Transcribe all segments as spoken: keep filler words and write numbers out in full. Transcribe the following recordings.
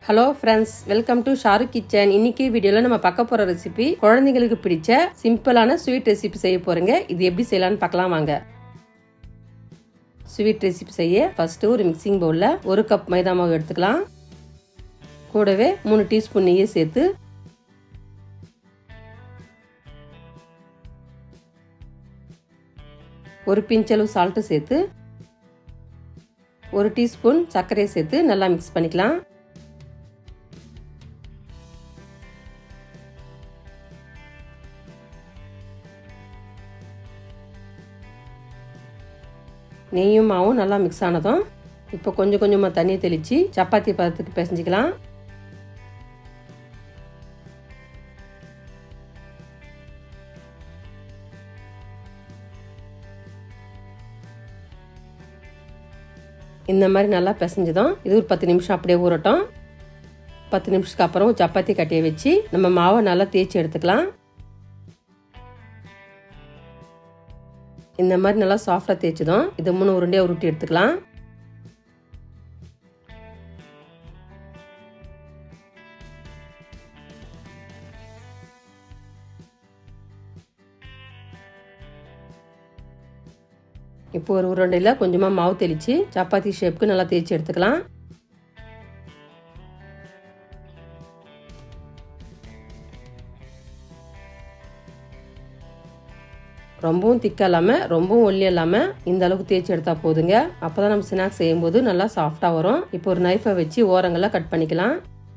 Hello friends, welcome to Shahrukh kitchen. இன்னைக்கு வீடியோல நம்ம பார்க்க போற ரெசிபி குழந்தைங்களுக்கு பிடிச்ச சிம்பிளான ஸ்வீட் ரெசிபி செய்ய போறேங்க. இது எப்படி செய்யலாம்னு பார்க்கலாம் வாங்க. ஸ்வீட் ரெசிபி செய்ய ஃபர்ஸ்ட் ஒரு மிக்சிங் பவுல்ல ஒரு கப் மைதா மாவு எடுத்துக்கலாம். கூடவே மூணு டீஸ்பூன் நெய்யை சேர்த்து ஒரு பிஞ்சளவு சால்ட் சேர்த்து ஒரு டீஸ்பூன் சர்க்கரையை சேர்த்து நல்லா மிக்ஸ் பண்ணிக்கலாம். நெய்யும் மாவும் நல்லா மிக்ஸ் ஆனதும் இப்போ கொஞ்சம் கொஞ்சமாக தண்ணி தெளித்து சப்பாத்தி பதத்துக்கு பிசைஞ்சிக்கலாம். இந்த மாதிரி நல்லா பிசைஞ்சதும் இது ஒரு பத்து நிமிஷம் அப்படியே ஊறட்டும். பத்து நிமிஷத்துக்கு அப்புறம் சப்பாத்தி கட்டியை வச்சு நம்ம மாவை நல்லா தேய்ச்சி எடுத்துக்கலாம். இந்த மாதிரி நல்லா சாஃப்டாக தேய்ச்சதும் இதை மூணு உருண்டையாக உருட்டி எடுத்துக்கலாம். இப்போ ஒரு உருண்டையில் கொஞ்சமாக மாவு தெளித்து சப்பாத்தி ஷேப்புக்கு நல்லா தேய்ச்சி எடுத்துக்கலாம். ரொம்பவும் திக்காக இல்லாமல் ரொம்பவும் ஒல்லியாக இல்லாமல் இந்த அளவுக்கு தேய்ச்சி எடுத்தால் போதுங்க. அப்போ தான் நம்ம ஸ்நாக்ஸ் செய்யும்போது நல்லா சாஃப்டாக வரும். இப்போ ஒரு நைஃபை வச்சு ஓரங்களை கட் பண்ணிக்கலாம்.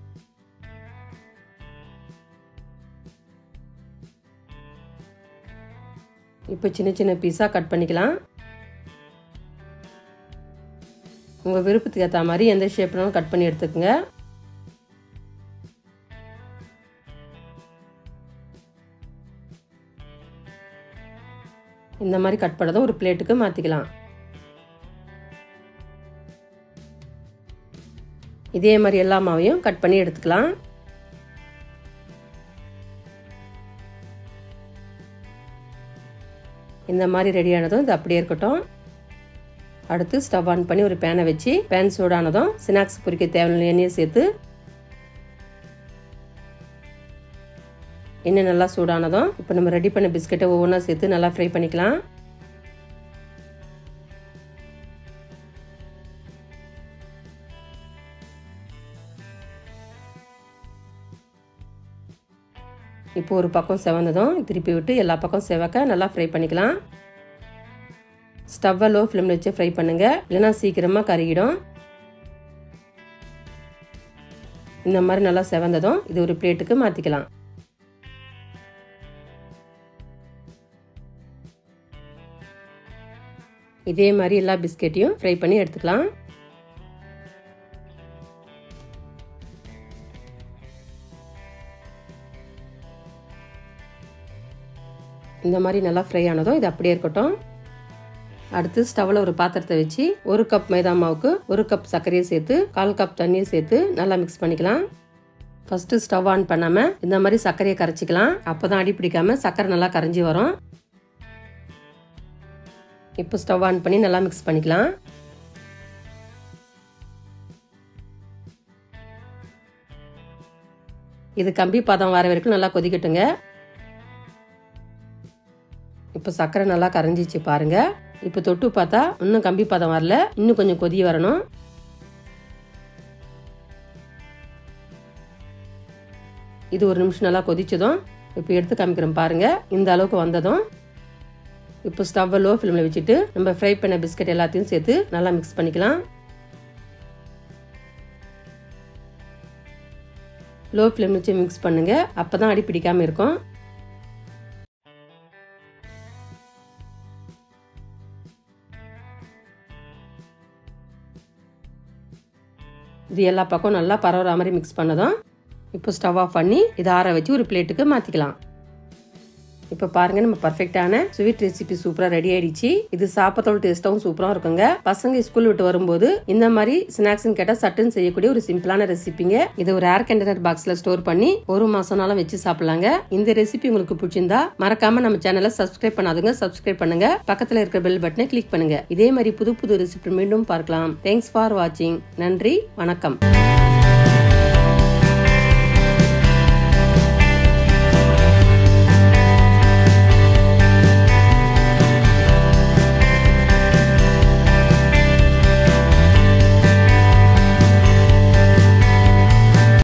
இப்போ சின்ன சின்ன பீஸாக கட் பண்ணிக்கலாம். உங்கள் விருப்பத்துக்கு ஏற்ற மாதிரி எந்த ஷேப்னாலும் கட் பண்ணி எடுத்துக்கோங்க. இந்த மாதிரி கட் பண்ணதும் ஒரு பிளேட்டுக்கு மாற்றிக்கலாம். இதே மாதிரி எல்லா மாவையும் கட் பண்ணி எடுத்துக்கலாம். இந்த மாதிரி ரெடியானதும் இது அப்படியே இருக்கட்டும். அடுத்து ஸ்டவ் ஆன் பண்ணி ஒரு பேனை வச்சு பேன் சூடானதும் ஸ்நாக்ஸ் பொரிக்க தேவையான எண்ணெயை சேர்த்து எண்ணெய் நல்லா சூடானதும் இப்போ நம்ம ரெடி பண்ண பிஸ்கட்டை ஒவ்வொன்றா சேர்த்து நல்லா ஃப்ரை பண்ணிக்கலாம். இப்போ ஒரு பக்கம் செவந்ததும் திருப்பி விட்டு எல்லா பக்கம் செவக்க நல்லா ஃப்ரை பண்ணிக்கலாம். ஸ்டவ்வை லோ ஃப்ளேமில் வச்சு ஃப்ரை பண்ணுங்க, இல்லைன்னா சீக்கிரமாக கருகிடும். இந்த மாதிரி நல்லா செவந்ததும் இது ஒரு பிளேட்டுக்கு மாற்றிக்கலாம். இதே மாதிரி எல்லா பிஸ்கெட்டையும் ஃப்ரை பண்ணி எடுத்துக்கலாம். இந்த மாதிரி நல்லா ஃப்ரை ஆனதும் இது அப்படியே இருக்கட்டும். அடுத்து ஸ்டவ்ல ஒரு பாத்திரத்தை வச்சு ஒரு கப் மைதா மாவுக்கு ஒரு கப் சர்க்கரையை சேர்த்து கால் கப் தண்ணியை சேர்த்து நல்லா மிக்ஸ் பண்ணிக்கலாம். ஃபர்ஸ்ட் ஸ்டவ் ஆன் பண்ணாம இந்த மாதிரி சர்க்கரையை கரைச்சிக்கலாம். அப்போதான் அடி பிடிக்காம சர்க்கரை நல்லா கரைஞ்சி வரும். இப்போ ஸ்டவ் ஆன் பண்ணி நல்லா மிக்ஸ் பண்ணிக்கலாம். இது கம்பி பதம் வர வரைக்கும் நல்லா கொதிக்கட்டுங்க. இப்போ சர்க்கரை நல்லா கரைஞ்சிச்சு பாருங்க. இப்போ தொட்டு பார்த்தா இன்னும் கம்பி பதம் வரல, இன்னும் கொஞ்சம் கொதி வரணும். இது ஒரு நிமிஷம் நல்லா கொதிச்சதும் இப்போ எடுத்து காமிக்கிறோம் பாருங்க. இந்த அளவுக்கு வந்ததும் இப்போ ஸ்டவ்வை லோ ஃப்ளேமில் வச்சுட்டு நம்ம ஃப்ரை பண்ண பிஸ்கட் எல்லாத்தையும் சேர்த்து நல்லா மிக்ஸ் பண்ணிக்கலாம். லோ ஃப்ளேம் வச்சு மிக்ஸ் பண்ணுங்க, அப்பதான் அடி பிடிக்காம இருக்கும். இது எல்லா பக்கம் நல்லா பரவுற மாதிரி மிக்ஸ் பண்ணதும் இப்போ ஸ்டவ் ஆஃப் பண்ணி இதை ஆற வச்சு ஒரு பிளேட்டுக்கு மாற்றிக்கலாம். இப்போ பாருங்க, நம்ம பர்ஃபெக்டான ஸ்வீட் ரெசிபி சூப்பரா ரெடி ஆயிடுச்சு. இது சாப்பிடத்தோட டேஸ்டாவும் சூப்பரா இருக்குங்க. பசங்க ஸ்கூல் விட்டு வரும்போது இந்த மாதிரி ஸ்நாக்ஸ் கேட்டா சட்டுன்னு செய்யக்கூடிய ஒரு சிம்பிளான ரெசிபிங்க. இது ஒரு ஏர் கண்டெய்னர் பாக்ஸ்ல ஸ்டோர் பண்ணி ஒரு மாசம்னாலும் வச்சு சாப்பிடலாங்க. இந்த ரெசிபி உங்களுக்கு பிடிச்சிருந்தா மறக்காம நம்ம சேனலை சப்ஸ்கிரைப் பண்ணாதுங்க, சப்ஸ்கிரைப் பண்ணுங்க. பக்கத்துல இருக்கிற பெல் பட்டனை கிளிக் பண்ணுங்க. இதே மாதிரி புது புது ரெசிபி மீண்டும் பார்க்கலாம். தேங்க்ஸ் ஃபார் வாட்சிங். நன்றி, வணக்கம்.